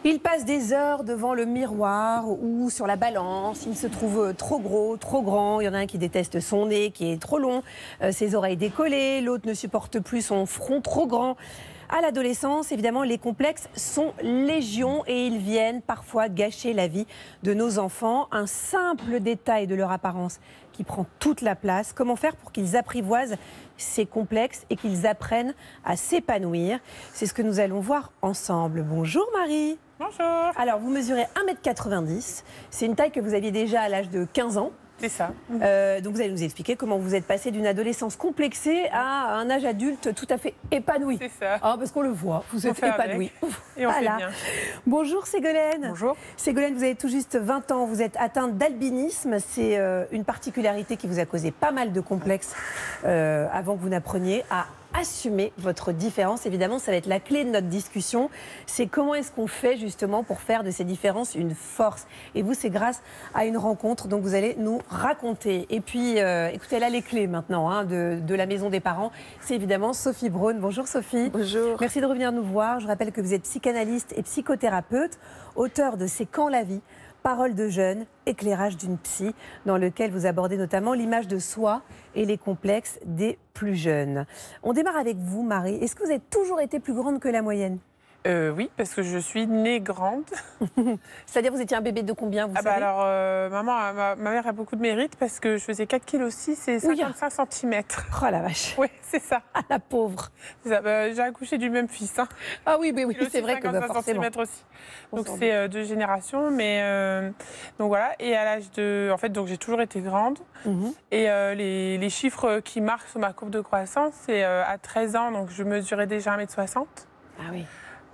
Ils passent des heures devant le miroir ou sur la balance. Ils se trouvent trop gros, trop grands. Il y en a un qui déteste son nez, qui est trop long, ses oreilles décollées. L'autre ne supporte plus son front trop grand. À l'adolescence, évidemment, les complexes sont légion et ils viennent parfois gâcher la vie de nos enfants. Un simple détail de leur apparence qui prend toute la place. Comment faire pour qu'ils apprivoisent ces complexes et qu'ils apprennent à s'épanouir? C'est ce que nous allons voir ensemble. Bonjour Marie. Bonjour. Alors, vous mesurez 1m90. C'est une taille que vous aviez déjà à l'âge de 15 ans. C'est ça. Donc vous allez nous expliquer comment vous êtes passé d'une adolescence complexée à un âge adulte tout à fait épanoui. C'est ça. Ah, parce qu'on le voit, vous êtes épanoui. Et on fait bien. Bonjour Ségolène. Bonjour. Ségolène, vous avez tout juste 20 ans, vous êtes atteinte d'albinisme. C'est une particularité qui vous a causé pas mal de complexes avant que vous n'appreniez à assumer votre différence. Évidemment, ça va être la clé de notre discussion. C'est comment est-ce qu'on fait justement pour faire de ces différences une force. Et vous, c'est grâce à une rencontre dont vous allez nous raconter. Et puis, écoutez, elle a les clés maintenant de la maison des parents. C'est évidemment Sophie Braun. Bonjour Sophie. Bonjour. Merci de revenir nous voir. Je rappelle que vous êtes psychanalyste et psychothérapeute, auteur de C'est quand la vie ? Parole de jeune, éclairage d'une psy, dans lequel vous abordez notamment l'image de soi et les complexes des plus jeunes. On démarre avec vous, Marie. Est-ce que vous avez toujours été plus grande que la moyenne ? Oui, parce que je suis née grande. C'est-à-dire, vous étiez un bébé de combien, vous savez ? Alors, ma mère a beaucoup de mérite parce que je faisais 4,6 kg et 55 cm. Oh la vache. Oui, c'est ça. Ah, la pauvre. C'est ça. J'ai accouché du même fils. Hein. Ah oui, oui, c'est vrai que forcément. Cm aussi. Donc, c'est 2 générations. Mais, donc voilà. Et à l'âge de... En fait, donc, j'ai toujours été grande. Et les chiffres qui marquent sur ma courbe de croissance, c'est à 13 ans, donc je mesurais déjà 1m60. Ah oui.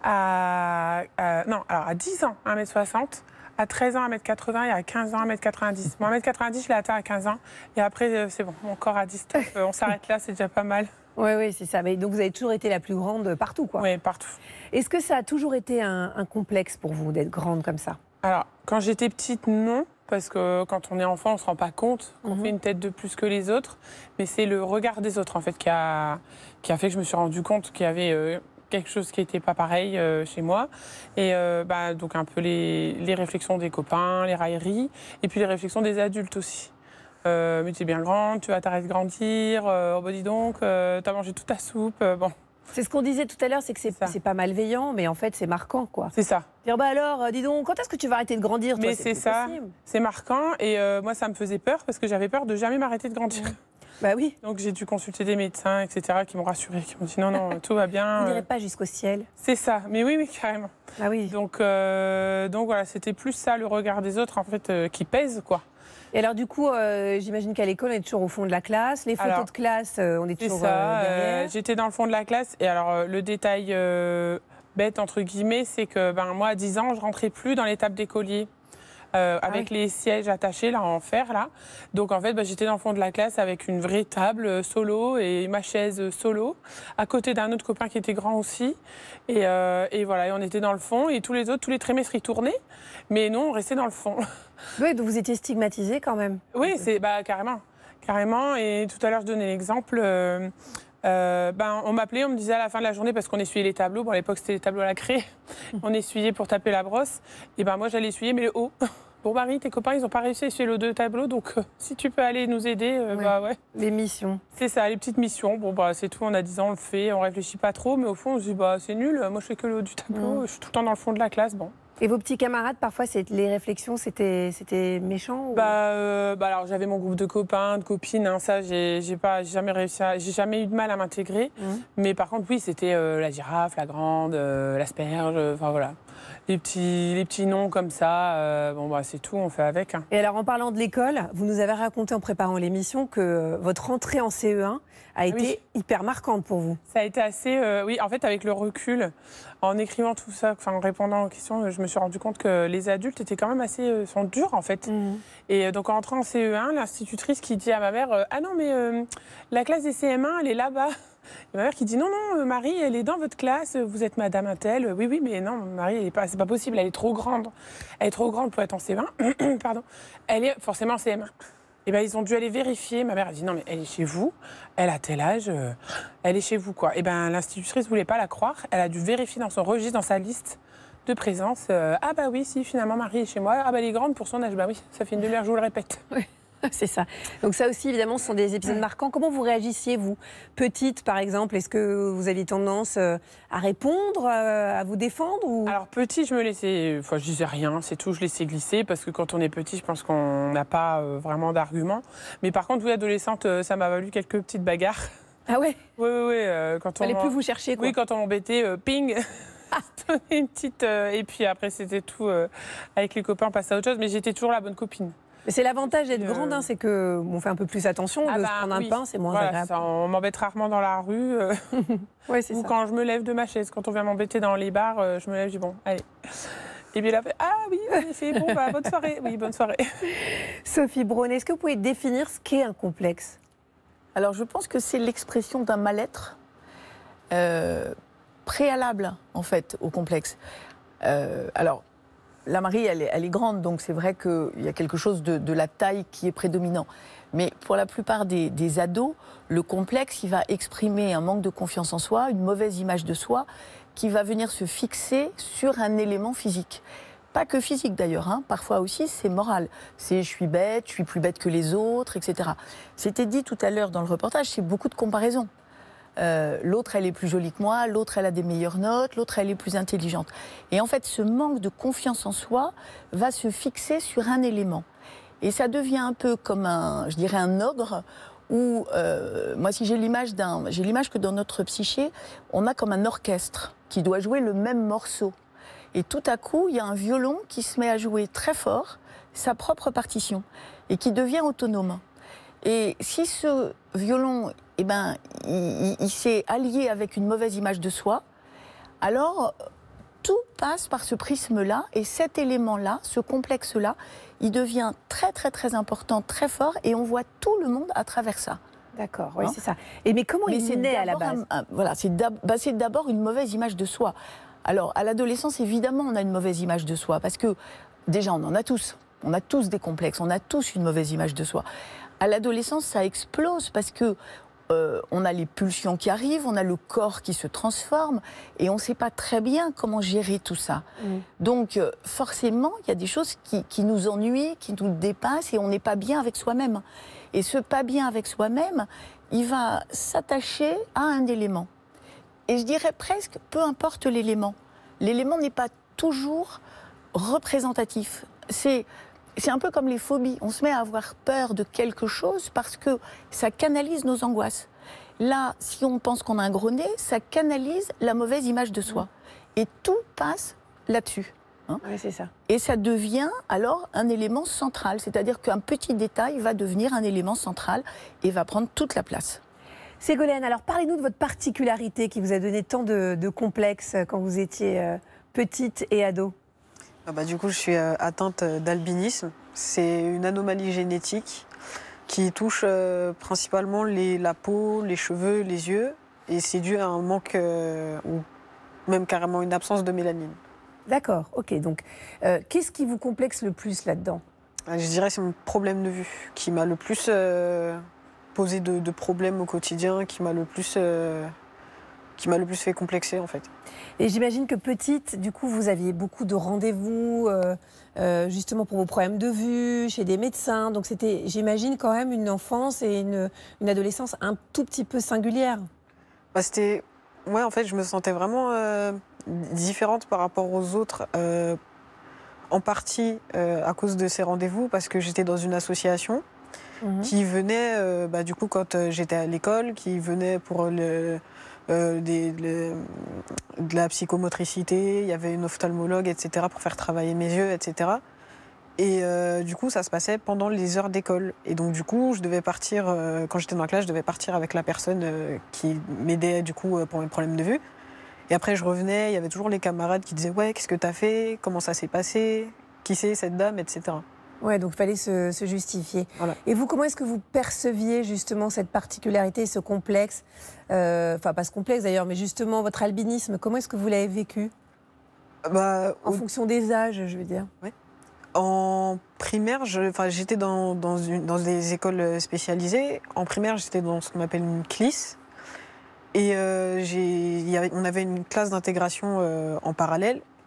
Alors à 10 ans, 1m60, à 13 ans, 1m80 et à 15 ans, 1m90. Bon, 1m90, je l'ai atteint à 15 ans. Et après, c'est bon, mon corps a dit stop, on s'arrête là, c'est déjà pas mal. Oui, c'est ça. Mais donc, vous avez toujours été la plus grande partout, quoi. Oui, partout. Est-ce que ça a toujours été un complexe pour vous d'être grande comme ça ? Alors, quand j'étais petite, non. Parce que quand on est enfant, on ne se rend pas compte qu'on fait une tête de plus que les autres. Mais c'est le regard des autres, en fait, qui a fait que je me suis rendu compte qu'il y avait... quelque chose qui n'était pas pareil chez moi. Et donc un peu les réflexions des copains, les railleries, et puis les réflexions des adultes aussi. Mais tu es bien grande, tu vas t'arrêter de grandir, dis donc, t'as mangé toute ta soupe, bon. C'est ce qu'on disait tout à l'heure, c'est que c'est pas malveillant, mais en fait c'est marquant, quoi. C'est ça. Dire alors, dis donc, quand est-ce que tu vas arrêter de grandir, toi ? Mais c'est ça, c'est marquant, et moi ça me faisait peur, parce que j'avais peur de jamais m'arrêter de grandir. Bah oui. Donc j'ai dû consulter des médecins, etc., qui m'ont rassurée, qui m'ont dit non, tout va bien. Vous n'irez pas jusqu'au ciel. C'est ça, mais oui, carrément. Ah oui. Donc voilà, c'était plus ça, le regard des autres, en fait, qui pèse, quoi. Et alors du coup, j'imagine qu'à l'école, on est toujours au fond de la classe. Les photos de classe, on est toujours derrière. J'étais dans le fond de la classe. Et alors, le détail bête, entre guillemets, c'est que moi, à 10 ans, je rentrais plus dans les tables d'écolier. Avec les sièges attachés là, en fer. Là. Donc en fait, j'étais dans le fond de la classe avec une vraie table solo et ma chaise solo, à côté d'un autre copain qui était grand aussi. Et voilà, et on était dans le fond et tous les trimestres, ils tournaient. Mais non, on restait dans le fond. Oui, donc vous étiez stigmatisée quand même. Oui, carrément. Et tout à l'heure, je donnais l'exemple... on m'appelait, on me disait à la fin de la journée, parce qu'on essuyait les tableaux, à l'époque c'était les tableaux à la craie, on essuyait pour taper la brosse, et moi j'allais essuyer, mais le haut. Bon Marie, tes copains ils n'ont pas réussi à essuyer le haut de tableau, donc si tu peux aller nous aider, ouais. Les missions. C'est ça, les petites missions, c'est tout, on a 10 ans, on le fait, on réfléchit pas trop, mais au fond on se dit c'est nul, moi je fais que le haut du tableau, je suis tout le temps dans le fond de la classe, bon. Et vos petits camarades, parfois, les réflexions, c'était méchant ou... Alors j'avais mon groupe de copains, de copines, hein, ça j'ai jamais eu de mal à m'intégrer. Mais par contre oui, c'était la girafe, la grande, l'asperge, voilà. Les petits noms comme ça, c'est tout, on fait avec. Hein. Et alors en parlant de l'école, vous nous avez raconté en préparant l'émission que votre entrée en CE1 a été hyper marquante pour vous. Ça a été assez, en fait avec le recul, en écrivant tout ça, en répondant aux questions, je me suis rendu compte que les adultes étaient quand même sont durs en fait. Et donc en rentrant en CE1, l'institutrice qui dit à ma mère, ah non mais la classe des CM1 elle est là-bas. Et ma mère qui dit non, Marie, elle est dans votre classe, vous êtes madame Intel. Oui, mais non, Marie, c'est pas possible, elle est trop grande. Elle est trop grande pour être en CE1. Pardon. Elle est forcément en CM1. Et ils ont dû aller vérifier. Ma mère a dit non, mais elle est chez vous, elle a tel âge, elle est chez vous, quoi. Et l'institutrice ne voulait pas la croire. Elle a dû vérifier dans son registre, dans sa liste, de présence. Ah bah oui, si finalement Marie est chez moi. Ah bah elle est grande pour son âge. Bah oui, ça fait une demi-heure, je vous le répète. Oui. C'est ça. Donc ça aussi, évidemment, ce sont des épisodes marquants. Comment vous réagissiez, vous, petite, par exemple? Est-ce que vous aviez tendance à répondre, à vous défendre ou... Alors petit, je me laissais, enfin je disais rien, c'est tout, je laissais glisser parce que quand on est petit, je pense qu'on n'a pas vraiment d'arguments. Mais par contre, oui, adolescente, ça m'a valu quelques petites bagarres. Ah ouais? Oui, oui, oui. Quand on Fallait plus vous chercher, quoi. Oui, quand on m'embêtait, ping. Une petite. Et puis après, c'était tout. Avec les copains, on passait à autre chose. Mais j'étais toujours la bonne copine. Mais c'est l'avantage d'être grande, hein, c'est qu'on fait un peu plus attention, de se prendre un pain, c'est moins agréable. Ça, on m'embête rarement dans la rue. Ouais, c'est ou ça. quand je me lève de ma chaise, quand on vient m'embêter dans les bars, je me lève, je dis bon, allez. Et puis là, ah oui, en effet, bon, bah, bonne soirée. Oui, bonne soirée. Sophie Braun, est-ce que vous pouvez définir ce qu'est un complexe? Alors, je pense que c'est l'expression d'un mal-être préalable, en fait, au complexe. Alors, la Marie, elle est grande, donc c'est vrai qu'il y a quelque chose de la taille qui est prédominant. Mais pour la plupart des ados, le complexe, il va exprimer un manque de confiance en soi, une mauvaise image de soi, qui va venir se fixer sur un élément physique. Pas que physique d'ailleurs, hein. Parfois aussi c'est moral. C'est je suis bête, je suis plus bête que les autres, etc. C'était dit tout à l'heure dans le reportage, c'est beaucoup de comparaisons. L'autre, elle est plus jolie que moi, l'autre, elle a des meilleures notes, l'autre, elle est plus intelligente. Et en fait, ce manque de confiance en soi va se fixer sur un élément. Et ça devient un peu comme je dirais un ogre, où, moi, si j'ai l'image que dans notre psyché, on a comme un orchestre qui doit jouer le même morceau. Et tout à coup, il y a un violon qui se met à jouer très fort sa propre partition et qui devient autonome. Et si ce violon, il s'est allié avec une mauvaise image de soi, alors tout passe par ce prisme-là, et cet élément-là, ce complexe-là, il devient très très très important, très fort, et on voit tout le monde à travers ça. D'accord, oui, c'est ça. Et mais comment il naît à la base? Voilà, c'est d'abord une mauvaise image de soi. Alors, à l'adolescence, évidemment, on a une mauvaise image de soi, parce que déjà, on en a tous. On a tous des complexes, on a tous une mauvaise image de soi. À l'adolescence, ça explose parce que on a les pulsions qui arrivent, on a le corps qui se transforme et on ne sait pas très bien comment gérer tout ça. Donc forcément, il y a des choses qui nous ennuient, qui nous dépassent et on n'est pas bien avec soi-même. Et ce pas bien avec soi-même, il va s'attacher à un élément. Et je dirais presque, peu importe l'élément. L'élément n'est pas toujours représentatif. C'est un peu comme les phobies. On se met à avoir peur de quelque chose parce que ça canalise nos angoisses. Là, si on pense qu'on a un gros nez, ça canalise la mauvaise image de soi. Et tout passe là-dessus. Hein. Oui, c'est ça. Et ça devient alors un élément central. C'est-à-dire qu'un petit détail va devenir un élément central et va prendre toute la place. Ségolène, alors parlez-nous de votre particularité qui vous a donné tant de complexes quand vous étiez petite et ado. Du coup, je suis atteinte d'albinisme. C'est une anomalie génétique qui touche principalement la peau, les cheveux, les yeux. Et c'est dû à un manque ou même carrément une absence de mélanine. D'accord, ok. Donc, qu'est-ce qui vous complexe le plus là-dedans? Je dirais que c'est mon problème de vue qui m'a le plus posé de problèmes au quotidien, qui m'a le plus fait complexer en fait. Et j'imagine que petite, du coup, vous aviez beaucoup de rendez-vous justement pour vos problèmes de vue, chez des médecins. Donc c'était, j'imagine, quand même une enfance et une adolescence un tout petit peu singulière. Ouais, en fait, je me sentais vraiment différente par rapport aux autres. En partie à cause de ces rendez-vous, parce que j'étais dans une association qui venait, du coup, quand j'étais à l'école, qui venait pour de la psychomotricité, il y avait une ophtalmologue, etc., pour faire travailler mes yeux, etc. Et du coup, ça se passait pendant les heures d'école. Et donc, du coup, je devais partir, quand j'étais dans la classe, je devais partir avec la personne qui m'aidait, du coup, pour mes problèmes de vue. Et après, je revenais, il y avait toujours les camarades qui disaient « Ouais, qu'est-ce que t'as fait? Comment ça s'est passé? Qui c'est cette dame ?» etc. Ouais, donc il fallait se justifier. Voilà. Et vous, comment est-ce que vous perceviez justement cette particularité, ce complexe? Enfin, pas ce complexe d'ailleurs, mais justement votre albinisme, comment est-ce que vous l'avez vécu? En fonction des âges, je veux dire. Ouais. En primaire, j'étais dans des écoles spécialisées. En primaire, j'étais dans ce qu'on appelle une CLIS. Et on avait une classe d'intégration en parallèle.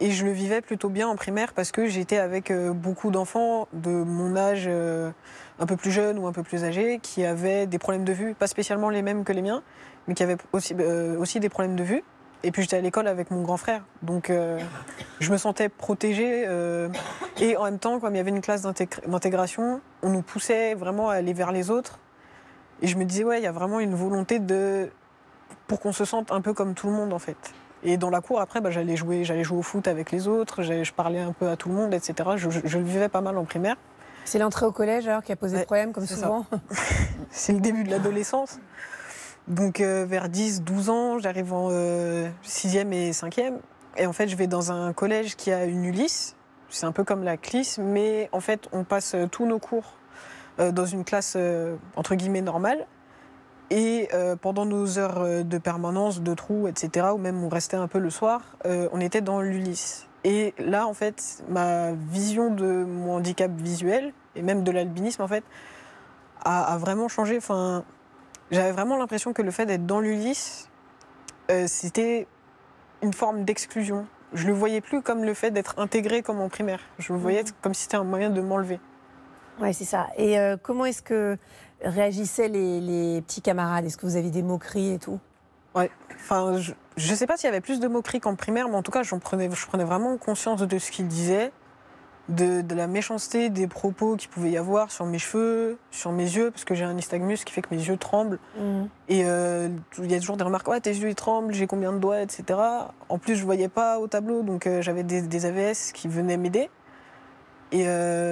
Et je le vivais plutôt bien en primaire parce que j'étais avec beaucoup d'enfants de mon âge un peu plus jeune ou un peu plus âgé qui avaient des problèmes de vue, pas spécialement les mêmes que les miens, mais qui avaient aussi des problèmes de vue. Et puis j'étais à l'école avec mon grand frère, donc je me sentais protégée. Et en même temps, comme il y avait une classe d'intégration, on nous poussait vraiment à aller vers les autres. Et je me disais, ouais, il y a vraiment une volonté pour qu'on se sente un peu comme tout le monde en fait. Et dans la cour, après, j'allais jouer au foot avec les autres, je parlais un peu à tout le monde, etc. Je le vivais pas mal en primaire. C'est l'entrée au collège alors qui a posé problème, comme souvent. C'est le début de l'adolescence. Donc vers 10-12 ans, j'arrive en 6e et 5e. Et en fait, je vais dans un collège qui a une Ulysse. C'est un peu comme la CLIS, mais en fait, on passe tous nos cours dans une classe entre guillemets normale. Et pendant nos heures de permanence, de trous, etc., ou même on restait un peu le soir, on était dans l'Ulysse. Et là, en fait, ma vision de mon handicap visuel, et même de l'albinisme, en fait, a vraiment changé. Enfin, j'avais vraiment l'impression que le fait d'être dans l'Ulysse, c'était une forme d'exclusion. Je le voyais plus comme le fait d'être intégré comme en primaire. Je le voyais comme si c'était un moyen de m'enlever. Oui, c'est ça. Et comment est-ce que réagissaient les petits camarades? Est-ce que vous aviez des moqueries et tout? Ouais. Enfin, je sais pas s'il y avait plus de moqueries qu'en primaire, mais en tout cas, je prenais vraiment conscience de ce qu'ils disaient, de la méchanceté des propos qu'il pouvait y avoir sur mes cheveux, sur mes yeux, parce que j'ai un nystagmus qui fait que mes yeux tremblent. Et il y a toujours des remarques, ouais, tes yeux ils tremblent, j'ai combien de doigts, etc. En plus, je voyais pas au tableau, donc j'avais des AVS qui venaient m'aider. Et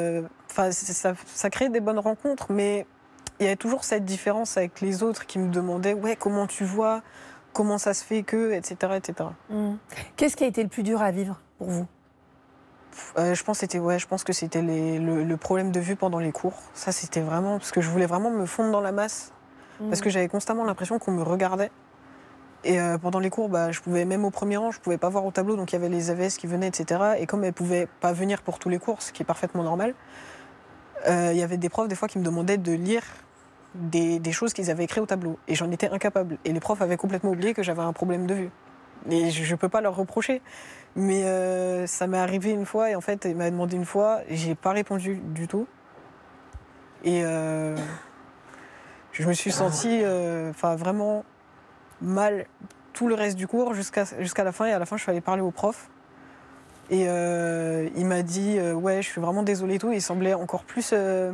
ça crée des bonnes rencontres, mais il y avait toujours cette différence avec les autres qui me demandaient, ouais, comment tu vois, comment ça se fait que, etc. etc. Qu'est-ce qui a été le plus dur à vivre pour vous? Je pense que c'était le problème de vue pendant les cours. Ça, c'était vraiment... Parce que je voulais vraiment me fondre dans la masse. Parce que j'avais constamment l'impression qu'on me regardait. Et pendant les cours, je pouvais, même au premier rang, je ne pouvais pas voir au tableau. Donc il y avait les AVS qui venaient, etc. Et comme elles ne pouvaient pas venir pour tous les cours, ce qui est parfaitement normal, il y avait des profs, des fois, qui me demandaient de lire des choses qu'ils avaient écrites au tableau. Et j'en étais incapable. Et les profs avaient complètement oublié que j'avais un problème de vue. Et je ne peux pas leur reprocher. Mais ça m'est arrivé une fois, et en fait, il m'a demandé une fois, et j'ai pas répondu du tout. Et je me suis sentie vraiment mal tout le reste du cours jusqu'à la fin. Et à la fin, je suis allée parler au prof. Et il m'a dit ouais, je suis vraiment désolée et tout. Il semblait encore plus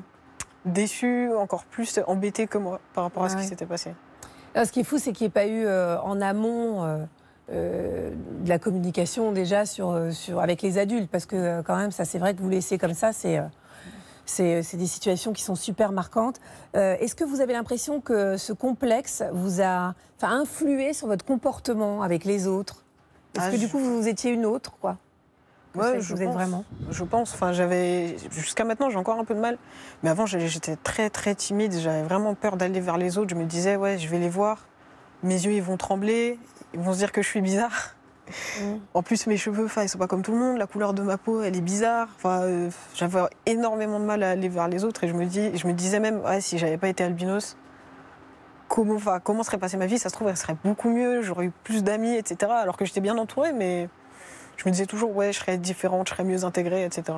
déçu, encore plus embêté que moi par rapport à ce qui s'était passé. Alors, ce qui est fou, c'est qu'il n'y ait pas eu en amont de la communication déjà avec les adultes, parce que quand même, ça, c'est vrai que vous laissez comme ça, c'est des situations qui sont super marquantes. Est-ce que vous avez l'impression que ce complexe vous a influé sur votre comportement avec les autres? Est-ce que du coup, vous étiez une autre, quoi? Ouais, je pense. Vraiment. Je pense. Enfin, jusqu'à maintenant, j'ai encore un peu de mal. Mais avant, j'étais très, très timide. J'avais vraiment peur d'aller vers les autres. Je me disais, ouais, je vais les voir. Mes yeux, ils vont trembler. Ils vont se dire que je suis bizarre. En plus, mes cheveux, ils sont pas comme tout le monde. La couleur de ma peau, elle est bizarre. J'avais énormément de mal à aller vers les autres. Et je me disais même, ouais, si j'avais pas été albinos, comment serait passée ma vie? Ça se trouve, elle serait beaucoup mieux. J'aurais eu plus d'amis, etc. Alors que j'étais bien entourée, mais je me disais toujours, ouais, je serais différente, je serais mieux intégrée, etc.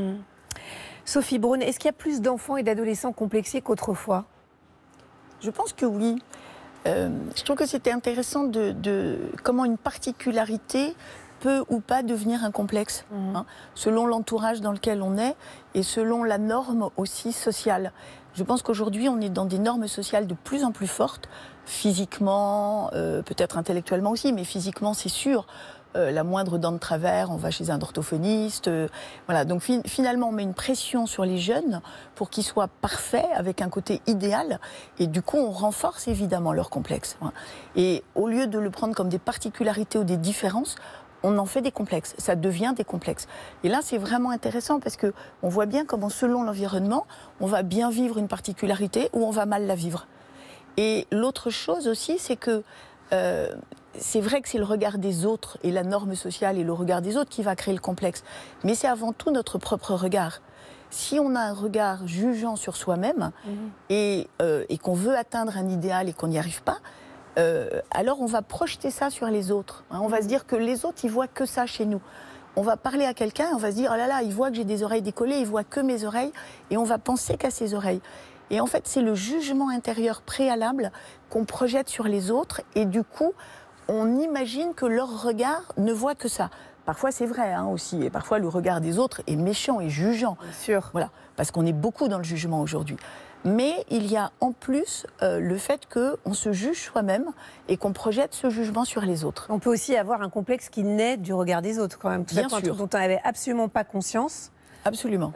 Sophie Braun, est-ce qu'il y a plus d'enfants et d'adolescents complexés qu'autrefois? Je pense que oui. Je trouve que c'était intéressant de comment une particularité peut ou pas devenir un complexe, selon l'entourage dans lequel on est et selon la norme aussi sociale. Je pense qu'aujourd'hui, on est dans des normes sociales de plus en plus fortes, physiquement, peut-être intellectuellement aussi, mais physiquement, c'est sûr. La moindre dent de travers, on va chez un orthophoniste. Voilà. Donc finalement, on met une pression sur les jeunes pour qu'ils soient parfaits, avec un côté idéal. Et du coup, on renforce évidemment leur complexe. Et au lieu de le prendre comme des particularités ou des différences, on en fait des complexes. Ça devient des complexes. Et là, c'est vraiment intéressant parce qu'on voit bien comment, selon l'environnement, on va bien vivre une particularité ou on va mal la vivre. Et l'autre chose aussi, c'est que c'est vrai que c'est le regard des autres et la norme sociale et le regard des autres qui va créer le complexe. Mais c'est avant tout notre propre regard. Si on a un regard jugeant sur soi-même et qu'on veut atteindre un idéal et qu'on n'y arrive pas, alors on va projeter ça sur les autres. On va se dire que les autres, ils voient que ça chez nous. on va parler à quelqu'un, on va se dire, oh là là, il voit que j'ai des oreilles décollées, il voit que mes oreilles, et on va penser qu'à ses oreilles. Et en fait, c'est le jugement intérieur préalable qu'on projette sur les autres, et du coup, on imagine que leur regard ne voit que ça. Parfois, c'est vrai hein, aussi, et parfois, le regard des autres est méchant et jugeant. Bien sûr. Voilà, parce qu'on est beaucoup dans le jugement aujourd'hui. Mais il y a en plus le fait qu'on se juge soi-même et qu'on projette ce jugement sur les autres. On peut aussi avoir un complexe qui naît du regard des autres quand même. Tout Bien ça, sûr. un truc dont on n'avait absolument pas conscience. Absolument.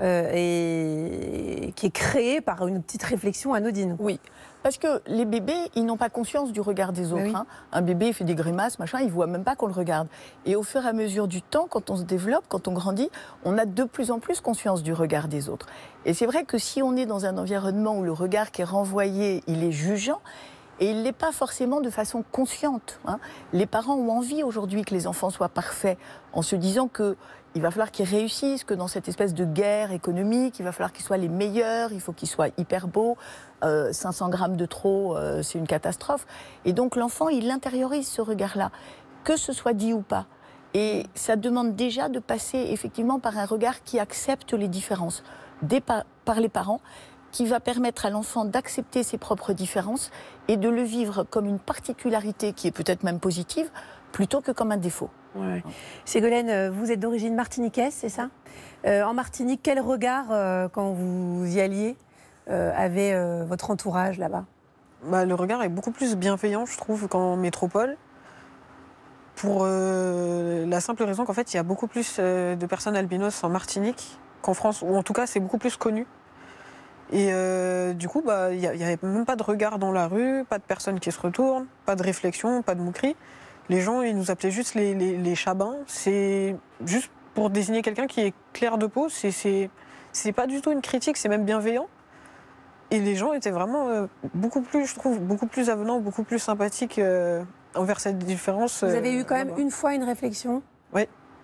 Et qui est créé par une petite réflexion anodine. Oui, parce que les bébés, ils n'ont pas conscience du regard des autres. Oui. Hein. Un bébé, il fait des grimaces, machin, il ne voit même pas qu'on le regarde. Et au fur et à mesure du temps, quand on se développe, quand on grandit, on a de plus en plus conscience du regard des autres. Et c'est vrai que si on est dans un environnement où le regard qui est renvoyé, il est jugeant, et il ne l'est pas forcément de façon consciente. Hein. Les parents ont envie aujourd'hui que les enfants soient parfaits, en se disant qu'il va falloir qu'ils réussissent, que dans cette espèce de guerre économique, il va falloir qu'ils soient les meilleurs, il faut qu'ils soient hyper beaux. 500 grammes de trop, c'est une catastrophe. Et donc l'enfant, il intériorise ce regard-là, que ce soit dit ou pas. Et ça demande déjà de passer effectivement par un regard qui accepte les différences par les parents, qui va permettre à l'enfant d'accepter ses propres différences et de le vivre comme une particularité qui est peut-être même positive, plutôt que comme un défaut. Ouais. Ségolène, vous êtes d'origine martiniquaise, c'est ça ? En Martinique, quel regard, quand vous y alliez, avait votre entourage là-bas ? Le regard est beaucoup plus bienveillant, je trouve, qu'en métropole. Pour la simple raison qu'en fait, il y a beaucoup plus de personnes albinos en Martinique qu'en France, ou en tout cas, c'est beaucoup plus connu. Et du coup, il n'y avait même pas de regard dans la rue, pas de personnes qui se retournent, pas de réflexion, pas de moquerie. Les gens, ils nous appelaient juste les chabins. C'est juste pour désigner quelqu'un qui est clair de peau. C'est pas du tout une critique, c'est même bienveillant. Et les gens étaient vraiment beaucoup plus, je trouve, beaucoup plus avenants, beaucoup plus sympathiques envers cette différence. Vous avez eu quand même une fois une réflexion ? Oui.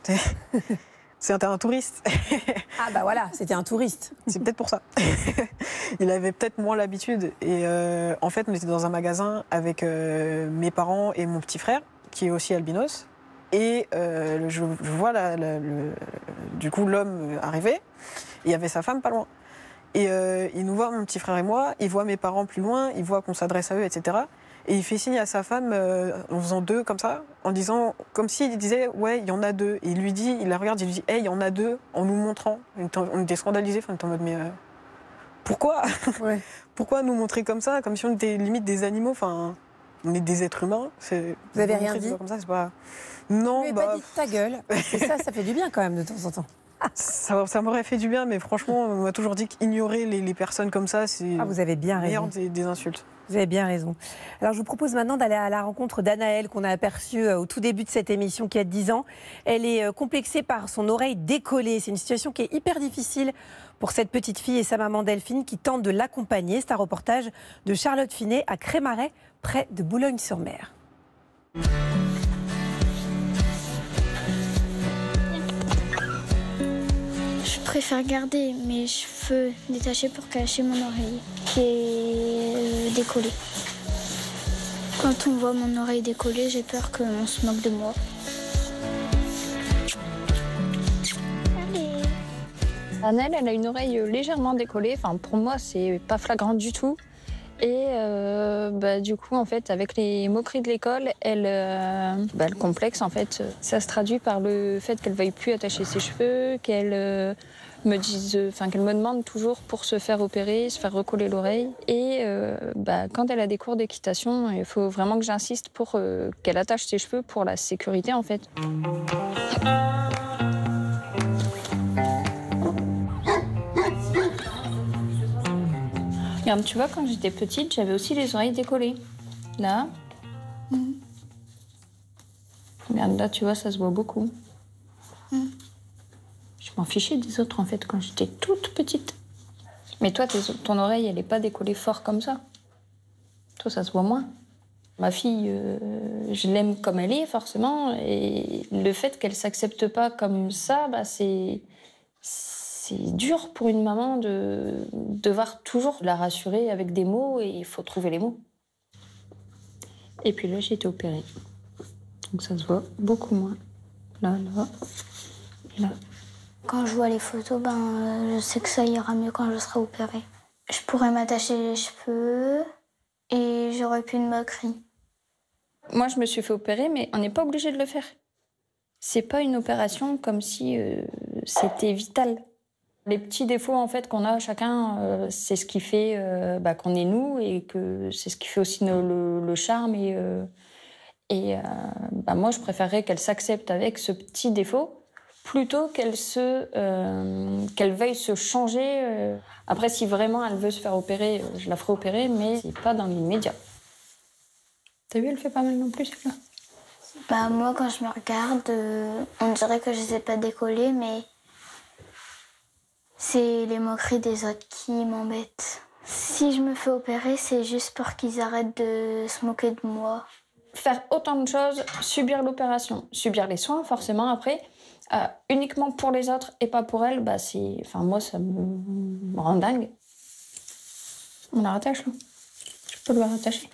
C'était un touriste. Ah bah voilà, c'était un touriste. C'est peut-être pour ça. Il avait peut-être moins l'habitude. Et en fait, on était dans un magasin avec mes parents et mon petit frère, qui est aussi albinos. Et je vois du coup l'homme arriver. Il y avait sa femme pas loin. Et il nous voit, mon petit frère et moi, il voit mes parents plus loin, il voit qu'on s'adresse à eux, etc. Et il fait signe à sa femme en faisant deux comme ça, en disant, comme s'il disait, ouais, il y en a deux. Et il lui dit, il la regarde, il lui dit, hey, il y en a deux, en nous montrant. On était scandalisés, on était en mode, mais pourquoi Ouais. Pourquoi nous montrer comme ça, comme si on était limite des animaux, enfin, on est des êtres humains. Vous avez rien dit comme ça, c'est pas... Non, Vous n'avez pas dit ta gueule. Et ça fait du bien quand même de temps en temps. Ça m'aurait fait du bien, mais franchement, on m'a toujours dit qu'ignorer les personnes comme ça, c'est Ah, vous avez bien raison. des insultes. Vous avez bien raison. Alors, je vous propose maintenant d'aller à la rencontre d'Anaëlle, qu'on a aperçue au tout début de cette émission, qui a 10 ans. Elle est complexée par son oreille décollée. C'est une situation qui est hyper difficile pour cette petite fille et sa maman Delphine, qui tentent de l'accompagner. C'est un reportage de Charlotte Finet à Crémarais, près de Boulogne-sur-Mer. Je préfère garder mes cheveux détachés pour cacher mon oreille qui est décollée. Quand on voit mon oreille décollée, j'ai peur qu'on se moque de moi. Anaëlle, elle a une oreille légèrement décollée. Enfin, pour moi, c'est pas flagrant du tout. Et du coup, en fait, avec les moqueries de l'école, le complexe, en fait, ça se traduit par le fait qu'elle veuille plus attacher ses cheveux, qu'elle qu'elle me demande toujours pour se faire opérer, se faire recoller l'oreille. Et quand elle a des cours d'équitation, il faut vraiment que j'insiste pour qu'elle attache ses cheveux pour la sécurité, en fait. Regarde, tu vois, quand j'étais petite, j'avais aussi les oreilles décollées. Là. Regarde, là, tu vois, ça se voit beaucoup. Je m'en fichais des autres, en fait, quand j'étais toute petite. Mais toi, ton oreille, elle n'est pas décollée fort comme ça. Toi, ça se voit moins. Ma fille, je l'aime comme elle est, forcément. Et le fait qu'elle ne s'accepte pas comme ça, c'est dur pour une maman de devoir toujours la rassurer avec des mots, et il faut trouver les mots. Et puis là, j'ai été opérée. Donc ça se voit beaucoup moins. Là, là. Là. Quand je vois les photos, je sais que ça ira mieux quand je serai opérée. Je pourrais m'attacher les cheveux et j'aurais plus de moquerie. Moi, je me suis fait opérer, mais on n'est pas obligé de le faire. C'est pas une opération comme si c'était vital. Les petits défauts en fait qu'on a chacun, c'est ce qui fait qu'on est nous et que c'est ce qui fait aussi le charme. Moi, je préférerais qu'elle s'accepte avec ce petit défaut plutôt qu'elle veuille se changer. Après, si vraiment elle veut se faire opérer, je la ferai opérer, mais c'est pas dans l'immédiat. T'as vu, elle fait pas mal non plus, celle-là. Moi, quand je me regarde, on dirait que je sais pas décoller, mais c'est les moqueries des autres qui m'embêtent. Si je me fais opérer, c'est juste pour qu'ils arrêtent de se moquer de moi. Faire autant de choses, subir l'opération, subir les soins, forcément, après, uniquement pour les autres et pas pour elle, moi, ça me rend dingue. On la rattache, là. Je peux le rattacher.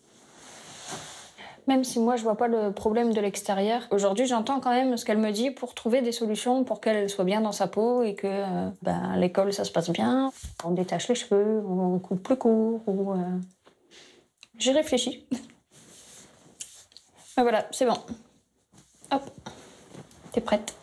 Même si moi, je vois pas le problème de l'extérieur. Aujourd'hui, j'entends quand même ce qu'elle me dit pour trouver des solutions pour qu'elle soit bien dans sa peau et que à l'école, ça se passe bien. On détache les cheveux, on coupe plus court. J'y réfléchis. Mais voilà, c'est bon. Hop, t'es prête.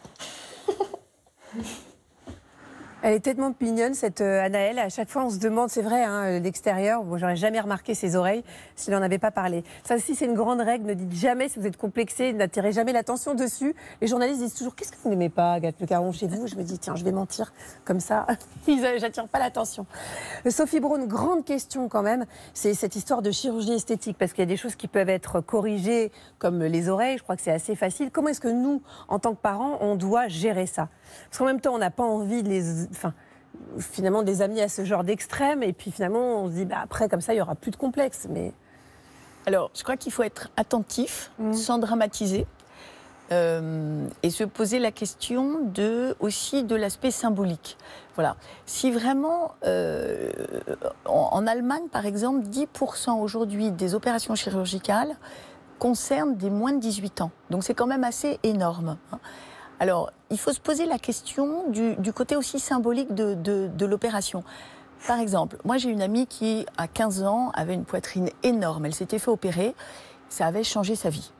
Elle est tellement mignonne, cette Anaëlle. À chaque fois, on se demande, c'est vrai, l'extérieur. Bon, j'aurais jamais remarqué ses oreilles s'il n'en avait pas parlé. Ça aussi, c'est une grande règle. Ne dites jamais si vous êtes complexé, n'attirez jamais l'attention dessus. Les journalistes disent toujours, qu'est-ce que vous n'aimez pas, Agathe Le Caron, chez vous? Je me dis, tiens, je vais mentir. Comme ça, j'attire pas l'attention. Sophie Braun, grande question quand même. C'est cette histoire de chirurgie esthétique. Parce qu'il y a des choses qui peuvent être corrigées, comme les oreilles. Je crois que c'est assez facile. Comment est-ce que nous, en tant que parents, on doit gérer ça? Parce qu'en même temps, on n'a pas envie de finalement des amis à ce genre d'extrême, et puis finalement on se dit après comme ça il y aura plus de complexe. Mais alors je crois qu'il faut être attentif, sans dramatiser, et se poser la question aussi de l'aspect symbolique. Voilà. Si vraiment en Allemagne par exemple 10% aujourd'hui des opérations chirurgicales concernent des moins de 18 ans, donc c'est quand même assez énorme, hein. Alors, il faut se poser la question du côté aussi symbolique de l'opération. Par exemple, moi j'ai une amie qui, à 15 ans, avait une poitrine énorme. Elle s'était fait opérer, ça avait changé sa vie.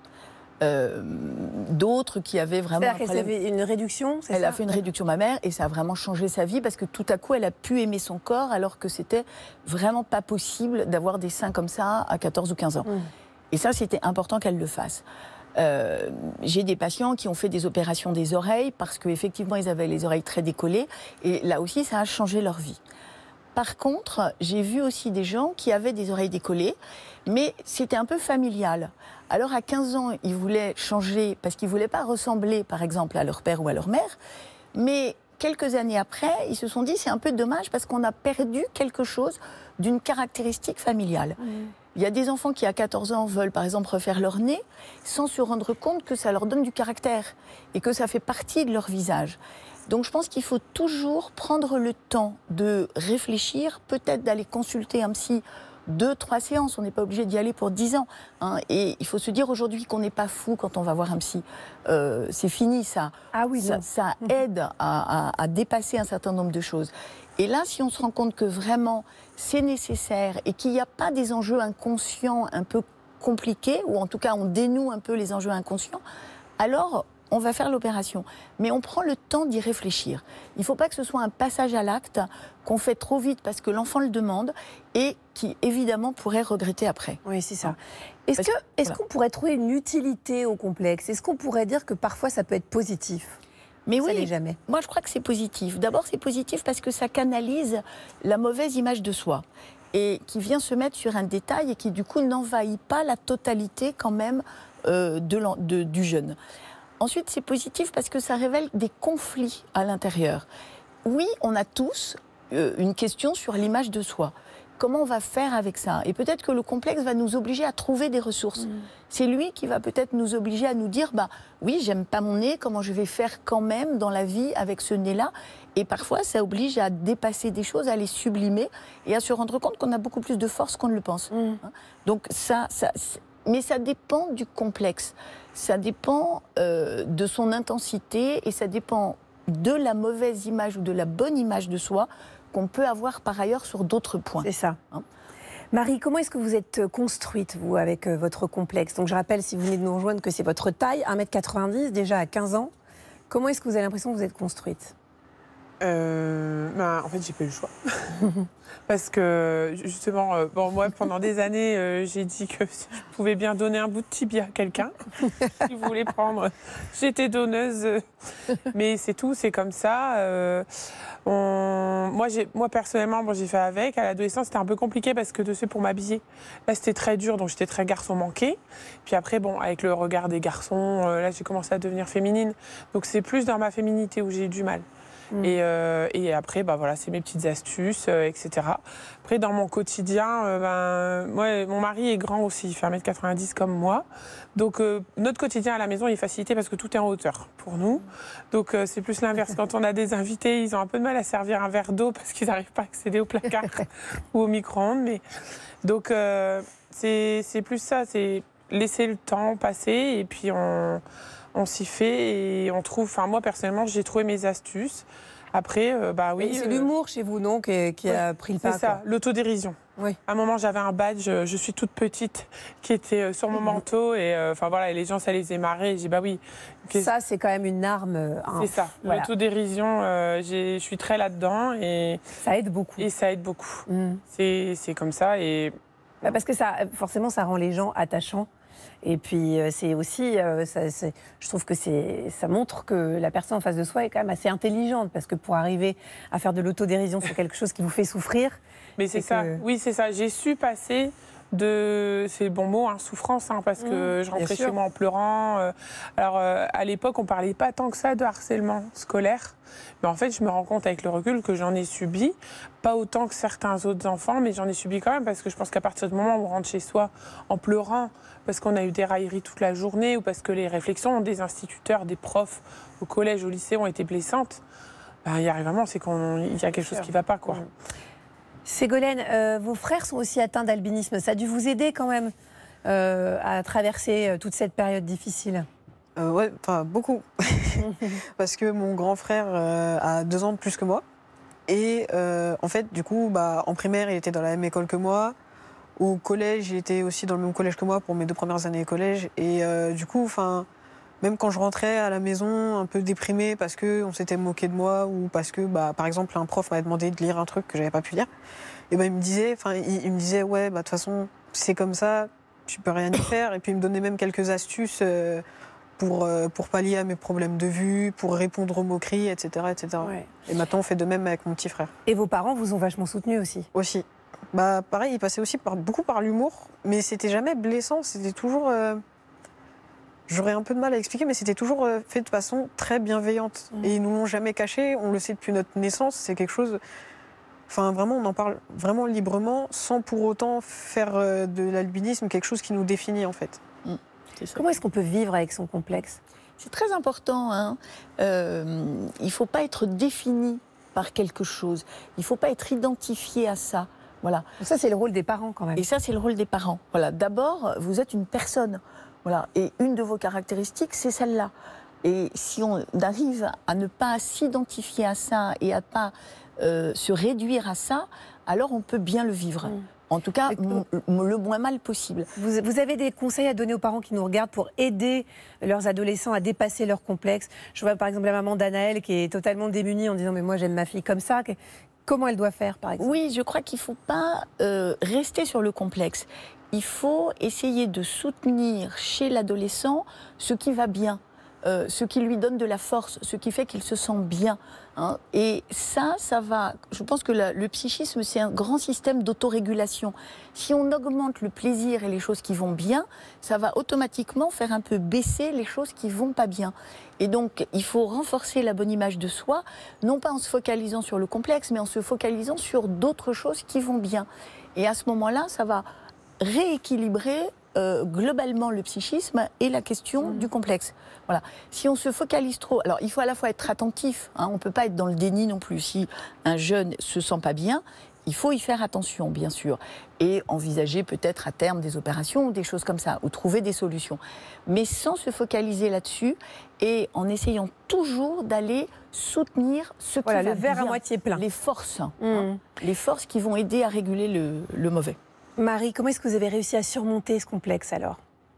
D'autres qui avaient vraiment un problème... qu'elle avait une réduction, Elle a fait une réduction mammaire et ça a vraiment changé sa vie parce que tout à coup, elle a pu aimer son corps alors que c'était vraiment pas possible d'avoir des seins comme ça à 14 ou 15 ans. Et ça, c'était important qu'elle le fasse. J'ai des patients qui ont fait des opérations des oreilles parce qu'effectivement ils avaient les oreilles très décollées et là aussi ça a changé leur vie. Par contre, j'ai vu aussi des gens qui avaient des oreilles décollées, mais c'était un peu familial. Alors à 15 ans, ils voulaient changer parce qu'ils ne voulaient pas ressembler par exemple à leur père ou à leur mère, mais quelques années après, ils se sont dit c'est un peu dommage parce qu'on a perdu quelque chose d'une caractéristique familiale. Il y a des enfants qui, à 14 ans, veulent par exemple refaire leur nez sans se rendre compte que ça leur donne du caractère et que ça fait partie de leur visage. Donc je pense qu'il faut toujours prendre le temps de réfléchir, peut-être d'aller consulter un psy 2-3 séances. On n'est pas obligé d'y aller pour 10 ans. Hein. Et il faut se dire aujourd'hui qu'on n'est pas fou quand on va voir un psy. C'est fini ça. Ah oui, ça aide à dépasser un certain nombre de choses. Et là, si on se rend compte que vraiment c'est nécessaire et qu'il n'y a pas des enjeux inconscients un peu compliqués, ou en tout cas on dénoue un peu les enjeux inconscients, alors on va faire l'opération. Mais on prend le temps d'y réfléchir. Il ne faut pas que ce soit un passage à l'acte qu'on fait trop vite parce que l'enfant le demande et qui évidemment pourrait regretter après. Oui, c'est ça. Est-ce qu'on pourrait trouver une utilité au complexe? Est-ce qu'on pourrait dire que parfois ça peut être positif? Mais ça oui, jamais. Moi je crois que c'est positif. D'abord c'est positif parce que ça canalise la mauvaise image de soi et qui vient se mettre sur un détail et qui du coup n'envahit pas la totalité quand même du jeune. Ensuite c'est positif parce que ça révèle des conflits à l'intérieur. Oui, on a tous une question sur l'image de soi. Comment on va faire avec ça? Et peut-être que le complexe va nous obliger à trouver des ressources. C'est lui qui va peut-être nous obliger à nous dire oui, j'aime pas mon nez, comment je vais faire quand même dans la vie avec ce nez-là? Et parfois, ça oblige à dépasser des choses, à les sublimer et à se rendre compte qu'on a beaucoup plus de force qu'on ne le pense. Donc mais ça dépend du complexe. Ça dépend de son intensité et ça dépend de la mauvaise image ou de la bonne image de soi qu'on peut avoir par ailleurs sur d'autres points. C'est ça. Marie, comment est-ce que vous êtes construite, vous, avec votre complexe? Donc je rappelle, si vous venez de nous rejoindre, que c'est votre taille, 1m90, déjà à 15 ans. Comment est-ce que vous avez l'impression que vous êtes construite? En fait, j'ai pas eu le choix. Parce que, justement, moi, pendant des années, j'ai dit que si je pouvais bien donner un bout de tibia à quelqu'un, si vous voulez prendre, j'étais donneuse. Mais c'est tout, c'est comme ça. Moi, personnellement, j'ai fait avec. À l'adolescence, c'était un peu compliqué parce que, pour m'habiller, là, c'était très dur. Donc, j'étais très garçon manqué. Puis après, avec le regard des garçons, là, j'ai commencé à devenir féminine. Donc, c'est plus dans ma féminité où j'ai eu du mal. Et après, c'est mes petites astuces, etc. Après, dans mon quotidien, moi, mon mari est grand aussi, il fait 1m90 comme moi. Donc, notre quotidien à la maison est facilité parce que tout est en hauteur pour nous. Donc, c'est plus l'inverse. Quand on a des invités, ils ont un peu de mal à servir un verre d'eau parce qu'ils n'arrivent pas à accéder au placard ou au micro-ondes. Donc, c'est plus ça, c'est laisser le temps passer et puis on s'y fait et on trouve... Enfin, moi, personnellement, j'ai trouvé mes astuces. Après, oui... C'est l'humour chez vous, non, qui a pris le pas. C'est ça, l'autodérision. Oui. À un moment, j'avais un badge, je suis toute petite, qui était sur mon manteau. Et et les gens, ça les émarrait. Et j'ai dit, oui. Ça, c'est quand même une arme. C'est ça, voilà. L'autodérision, je suis très là-dedans. Et ça aide beaucoup. Et ça aide beaucoup. C'est comme ça. Et... parce que forcément, ça rend les gens attachants. Et puis, c'est aussi, je trouve que ça montre que la personne en face de soi est quand même assez intelligente, parce que pour arriver à faire de l'autodérision sur quelque chose qui vous fait souffrir... Mais c'est ça, oui, c'est ça. J'ai su passer de, c'est le bon mot, souffrance, parce que je rentrais chez moi en pleurant. À l'époque, on ne parlait pas tant que ça de harcèlement scolaire. Mais en fait, je me rends compte avec le recul que j'en ai subi, pas autant que certains autres enfants, mais j'en ai subi quand même, parce que je pense qu'à partir du moment où on rentre chez soi en pleurant, parce qu'on a eu des railleries toute la journée, ou parce que les réflexions des instituteurs, des profs au collège, au lycée ont été blessantes, il y a vraiment, c'est qu'il y a quelque chose qui ne va pas, quoi. Ségolène, vos frères sont aussi atteints d'albinisme. Ça a dû vous aider quand même à traverser toute cette période difficile? Ouais, beaucoup. Parce que mon grand frère a 2 ans de plus que moi. Et en fait, du coup, en primaire, il était dans la même école que moi. Au collège, il était aussi dans le même collège que moi pour mes 2 premières années de collège. Et du coup, même quand je rentrais à la maison un peu déprimée parce qu'on s'était moqué de moi ou parce que, par exemple, un prof m'avait demandé de lire un truc que j'avais pas pu lire, et il me disait, ouais, de toute façon, c'est comme ça, tu peux rien y faire. Et puis il me donnait même quelques astuces pour pallier à mes problèmes de vue, pour répondre aux moqueries, etc. etc. Ouais. Et maintenant, on fait de même avec mon petit frère. Et vos parents vous ont vachement soutenu aussi? Aussi. Pareil, ils passaient aussi beaucoup par l'humour, mais c'était jamais blessant, c'était toujours... J'aurais un peu de mal à expliquer, mais c'était toujours fait de façon très bienveillante. Et ils nous l'ont jamais caché, on le sait depuis notre naissance, c'est quelque chose... vraiment, on en parle vraiment librement, sans pour autant faire de l'albinisme quelque chose qui nous définit, en fait. Comment est-ce qu'on peut vivre avec son complexe? C'est très important. Il ne faut pas être défini par quelque chose. Il ne faut pas être identifié à ça. Voilà. Ça, c'est le rôle des parents, quand même. Et ça, c'est le rôle des parents. Voilà. D'abord, vous êtes une personne. Voilà. Et une de vos caractéristiques, c'est celle-là. Et si on arrive à ne pas s'identifier à ça et à pas se réduire à ça, alors on peut bien le vivre. En tout cas, le moins mal possible. Vous avez des conseils à donner aux parents qui nous regardent pour aider leurs adolescents à dépasser leurs complexes? Je vois par exemple la maman d'Anaël qui est totalement démunie en disant « mais moi j'aime ma fille comme ça ». Comment elle doit faire, par exemple? Oui, je crois qu'il ne faut pas rester sur le complexe. Il faut essayer de soutenir chez l'adolescent ce qui va bien. Ce qui lui donne de la force, ce qui fait qu'il se sent bien. Et ça va... Je pense que le psychisme, c'est un grand système d'autorégulation. Si on augmente le plaisir et les choses qui vont bien, ça va automatiquement faire un peu baisser les choses qui vont pas bien. Et donc, il faut renforcer la bonne image de soi, non pas en se focalisant sur le complexe, mais en se focalisant sur d'autres choses qui vont bien. Et à ce moment-là, ça va rééquilibrer globalement le psychisme et la question du complexe. Voilà. Si on se focalise trop, alors il faut à la fois être attentif, on ne peut pas être dans le déni non plus. Si un jeune se sent pas bien, il faut y faire attention, bien sûr, et envisager peut-être à terme des opérations ou des choses comme ça, ou trouver des solutions. Mais sans se focaliser là-dessus et en essayant toujours d'aller soutenir ce qui va le verre bien, à moitié plein. les forces, les forces qui vont aider à réguler le mauvais. Marie, comment est-ce que vous avez réussi à surmonter ce complexe alors ?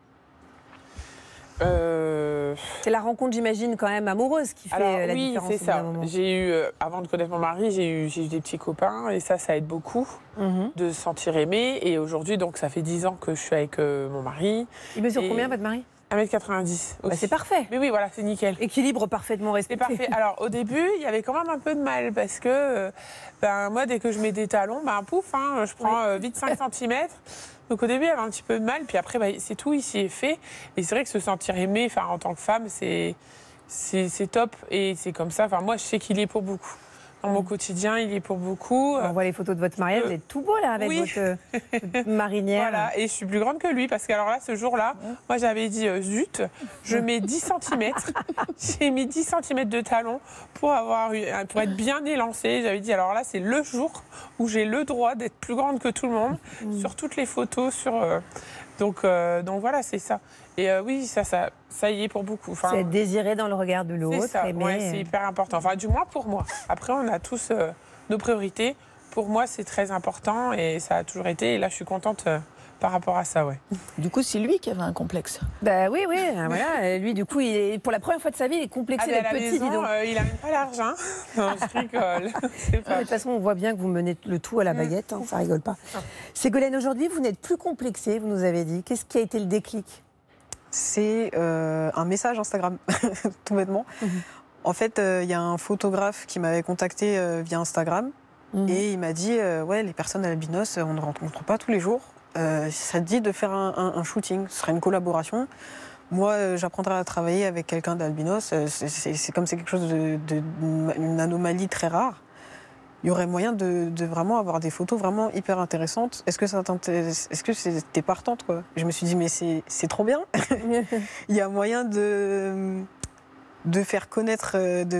C'est la rencontre, j'imagine, quand même amoureuse qui fait la différence. Oui, c'est ça. J'ai eu, avant de connaître mon mari, j'ai eu des petits copains et ça aide beaucoup de se sentir aimé. Et aujourd'hui, donc, ça fait 10 ans que je suis avec mon mari. Il mesure combien, votre mari ? 1m90. C'est parfait. Mais oui, voilà, c'est nickel. Équilibre parfaitement respecté. C'est parfait. Alors, au début, il y avait quand même un peu de mal parce que moi, dès que je mets des talons, pouf, je prends vite 5 cm. Donc, au début, il y avait un petit peu de mal. Puis après, c'est tout ici est fait. Et c'est vrai que se sentir aimé en tant que femme, c'est top. Et c'est comme ça. Moi, je sais qu'il est pour beaucoup. Dans mon quotidien, il est pour beaucoup. On voit les photos de votre mariage, vous êtes tout beau là avec votre marinière. Voilà, et je suis plus grande que lui parce que alors là, ce jour-là, moi j'avais dit zut, je mets 10 cm. J'ai mis 10 cm de talons pour être bien élancée. J'avais dit alors là, c'est le jour où j'ai le droit d'être plus grande que tout le monde sur toutes les photos. Donc voilà, c'est ça. Et oui, ça y est pour beaucoup. C'est être désiré dans le regard de l'autre. C'est ça, c'est hyper important. Du moins pour moi. Après, on a tous nos priorités. Pour moi, c'est très important et ça a toujours été. Et là, je suis contente par rapport à ça, Du coup, c'est lui qui avait un complexe. Oui, voilà. Lui, du coup, pour la première fois de sa vie, il est complexé d'être petit, dis donc. Il n'a même pas l'argent. Non, je rigole. De toute façon, on voit bien que vous menez le tout à la baguette, ça rigole pas. Ségolène, aujourd'hui, vous n'êtes plus complexée, vous nous avez dit. Qu'est-ce qui a été le déclic ? C'est un message Instagram, tout bêtement. En fait, il y a un photographe qui m'avait contacté via Instagram et il m'a dit les personnes albinos, on ne rencontre pas tous les jours. Ça te dit de faire un shooting, ce serait une collaboration. Moi, j'apprendrai à travailler avec quelqu'un d'albinos. C'est comme c'est quelque chose une anomalie très rare. Il y aurait moyen de vraiment avoir des photos vraiment hyper intéressantes. Est-ce que ça t'intéresse ? Est-ce que t'es partante, quoi ? Je me suis dit, mais c'est trop bien. Il y a moyen de faire connaître,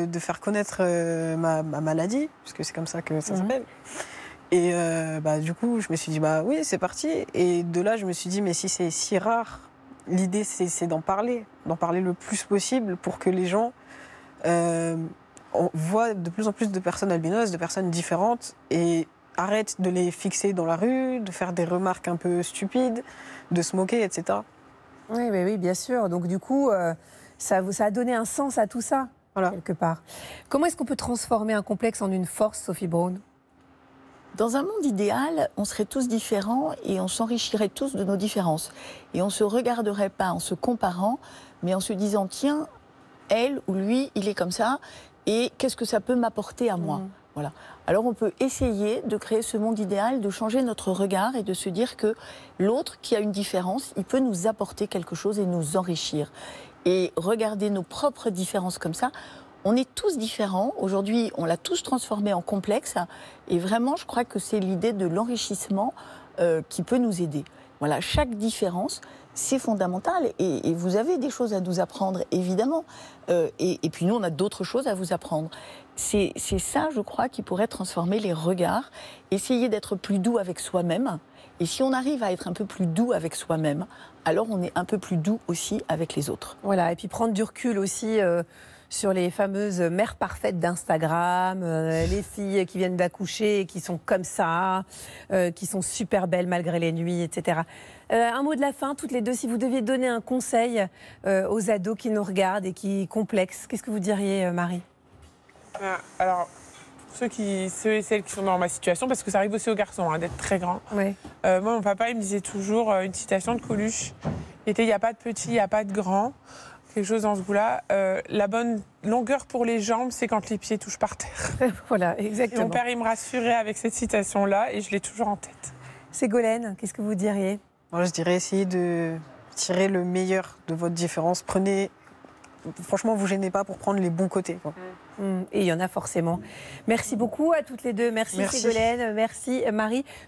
ma maladie, puisque c'est comme ça que ça s'appelle. Et du coup, je me suis dit, oui, c'est parti. Et de là, je me suis dit, mais si c'est si rare, l'idée, c'est d'en parler le plus possible pour que les gens... on voit de plus en plus de personnes albinos, de personnes différentes, et arrête de les fixer dans la rue, de faire des remarques un peu stupides, de se moquer, etc. Oui, bien sûr. Donc du coup, ça a donné un sens à tout ça, quelque part. Comment est-ce qu'on peut transformer un complexe en une force, Sophie Braun ? Dans un monde idéal, on serait tous différents et on s'enrichirait tous de nos différences. Et on ne se regarderait pas en se comparant, mais en se disant, tiens, elle ou lui, il est comme ça, et qu'est-ce que ça peut m'apporter à moi ? Voilà. Alors on peut essayer de créer ce monde idéal, de changer notre regard et de se dire que l'autre qui a une différence, il peut nous apporter quelque chose et nous enrichir. Et regarder nos propres différences comme ça, on est tous différents. Aujourd'hui, on l'a tous transformé en complexe. Et vraiment, je crois que c'est l'idée de l'enrichissement qui peut nous aider. Voilà, chaque différence, c'est fondamental. Et vous avez des choses à nous apprendre, évidemment. Et puis nous, on a d'autres choses à vous apprendre. C'est ça, je crois, qui pourrait transformer les regards. Essayer d'être plus doux avec soi-même. Et si on arrive à être un peu plus doux avec soi-même, alors on est un peu plus doux aussi avec les autres. Voilà, et puis prendre du recul aussi sur les fameuses mères parfaites d'Instagram, les filles qui viennent d'accoucher et qui sont comme ça, qui sont super belles malgré les nuits, etc. Un mot de la fin, toutes les deux, si vous deviez donner un conseil aux ados qui nous regardent et qui complexent, qu'est-ce que vous diriez, Marie ? Alors, ceux et celles qui sont dans ma situation, parce que ça arrive aussi aux garçons d'être très grands. Oui. Moi, mon papa, il me disait toujours une citation de Coluche. Il n'y a pas de petit, il n'y a pas de grand. Quelque chose dans ce goût-là. La bonne longueur pour les jambes, c'est quand les pieds touchent par terre. Voilà, exactement. Et mon père, il me rassurait avec cette citation-là et je l'ai toujours en tête. Ségolène, qu'est-ce que vous diriez ? Moi, je dirais essayer de tirer le meilleur de votre différence. Franchement, vous gênez pas pour prendre les bons côtés. Et il y en a forcément. Merci beaucoup à toutes les deux. Merci. Ségolène, merci Marie.